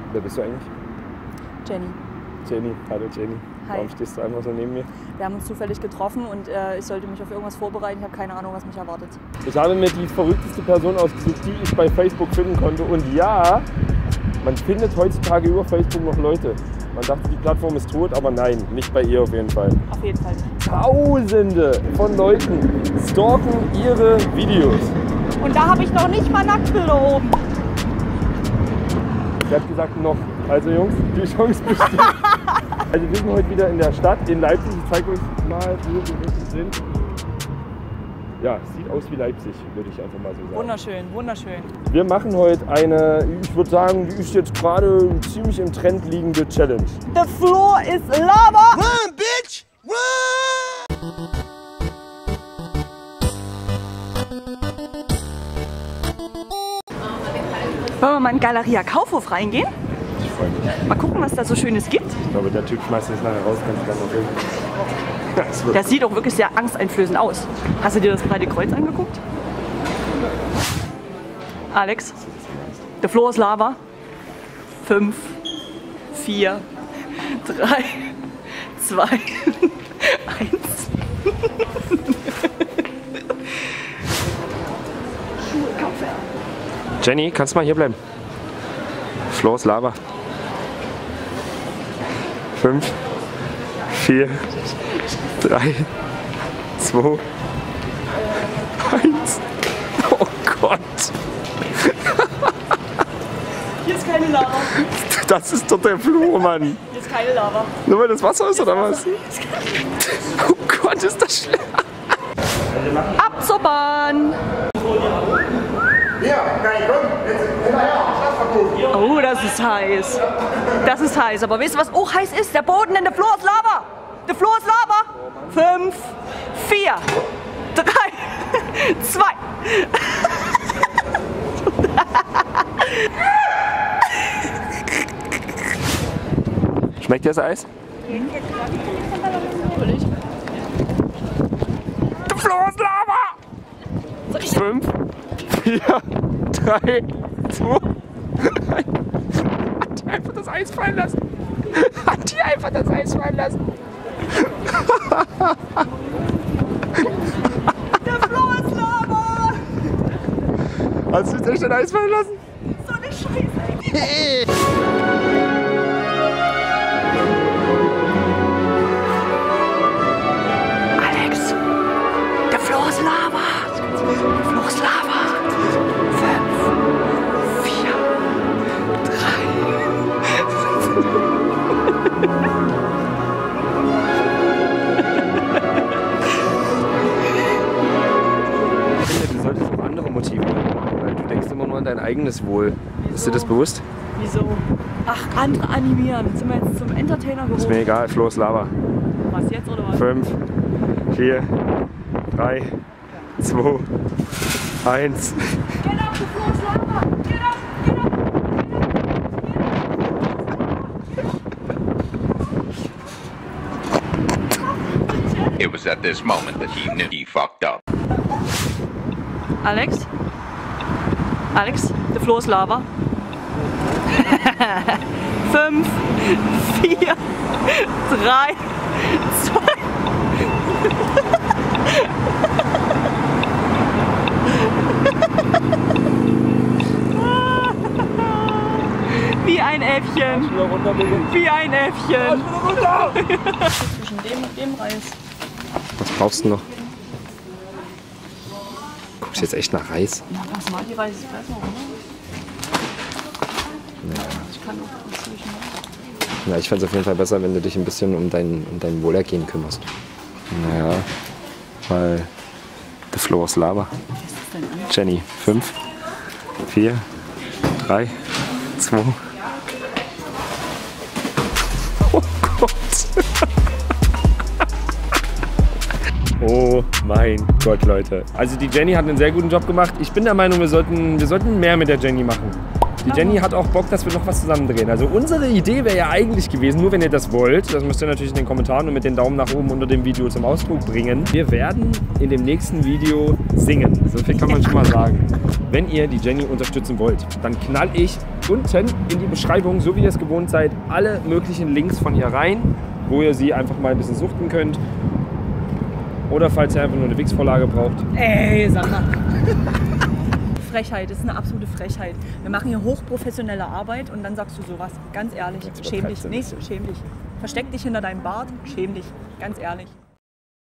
Wer bist du eigentlich? Jenny. Jenny, hallo Jenny. Hi. Warum stehst du einfach so neben mir? Wir haben uns zufällig getroffen und ich sollte mich auf irgendwas vorbereiten. Ich habe keine Ahnung, was mich erwartet. Ich habe mir die verrückteste Person ausgesucht, die ich bei Facebook finden konnte. Und ja, man findet heutzutage über Facebook noch Leute. Man dachte, die Plattform ist tot, aber nein, nicht bei ihr auf jeden Fall. Auf jeden Fall nicht. Tausende von Leuten stalken ihre Videos. Und da habe ich noch nicht mal Nacktbilder oben. Ich habe gesagt noch. Also Jungs, die Chance besteht. Also wir sind heute wieder in der Stadt, in Leipzig. Ich zeige euch mal, wo wir wirklich sind. Ja, es sieht aus wie Leipzig, würde ich einfach mal so sagen. Wunderschön, wunderschön. Wir machen heute eine, ich würde sagen, die ist jetzt gerade ziemlich im Trend liegende Challenge. The floor is lava! Run, bitch! Run! Wollen wir mal in Galeria Kaufhof reingehen? Ich freue mich. Mal gucken, was da so Schönes gibt. Ich glaube, der Typ schmeißt jetzt nachher raus, kannst du dann noch filmen. Der sieht auch wirklich sehr angsteinflößend aus. Hast du dir das breite Kreuz angeguckt? Alex, the floor is lava. 5, 4, 3, 2, 1. Schuhe kaufen. Jenny, kannst du mal hier bleiben? Floor ist Lava. 5, 4, 3, 2, 1. Oh Gott. Hier ist keine Lava. Das ist doch der Flur, Mann. Hier ist keine Lava. Nur weil das Wasser ist, oder was? Oh Gott, ist das schlimm. Ab zur Bahn. Oh, das ist heiß. Das ist heiß. Aber weißt du, was auch heiß ist? Der Boden in der Floor ist Lava. Der Floor ist Lava. 5, 4, 3, 2. Schmeckt dir das Eis? Der Floor ist Lava! 5, 4, 3, 2, 1. Hat die einfach das Eis fallen lassen? Hat die einfach das Eis fallen lassen? Der Floor ist Lava. Hast du jetzt echt dein Eis fallen lassen? So eine Scheiße. Alex, der Floor ist Lava. Der Floor ist Lava. 5, 4, 3. Du solltest auch andere motivieren, weil du denkst immer nur an dein eigenes Wohl. Ist dir das bewusst? Wieso? Ach, andere animieren. Sind wir jetzt zum Entertainer geworden? Ist mir egal, Floor ist Lava. Was jetzt oder was? 5, 4, 3, 2, 1. Get up, the floor is Lava. Get up, get up, get up. It was at this moment that he knew he fucked up. Alex? Alex, the floor is Lava. 5, 4, 3, 2. Wie ein Äffchen. Wie ein Äffchen. Zwischen dem und dem Reis. Was brauchst du noch? Guckst du jetzt echt nach Reis? Na, Basmati-Reis ist besser, oder? Ja. Ich kann auch inzwischen. Ja, ich fände es auf jeden Fall besser, wenn du dich ein bisschen um dein Wohlergehen kümmerst. Naja, weil the floor is Lava. Jenny, 5, 4, 3, 2. Oh Gott. Oh mein Gott, Leute. Also die Jenny hat einen sehr guten Job gemacht. Ich bin der Meinung, wir sollten mehr mit der Jenny machen. Die Jenny hat auch Bock, dass wir noch was zusammen drehen. Also unsere Idee wäre ja eigentlich gewesen, nur wenn ihr das wollt, das müsst ihr natürlich in den Kommentaren und mit den Daumen nach oben unter dem Video zum Ausdruck bringen. Wir werden in dem nächsten Video singen. So viel kann man schon mal sagen. Wenn ihr die Jenny unterstützen wollt, dann knall ich unten in die Beschreibung, so wie ihr es gewohnt seid, alle möglichen Links von ihr rein, wo ihr sie einfach mal ein bisschen suchten könnt. Oder falls ihr einfach nur eine Wix-Vorlage braucht. Ey, sag mal. Frechheit, das ist eine absolute Frechheit. Wir machen hier hochprofessionelle Arbeit und dann sagst du sowas. Ganz ehrlich, schäm dich. Nee, schäm dich. Versteck dich hinter deinem Bart, schäm dich. Ganz ehrlich.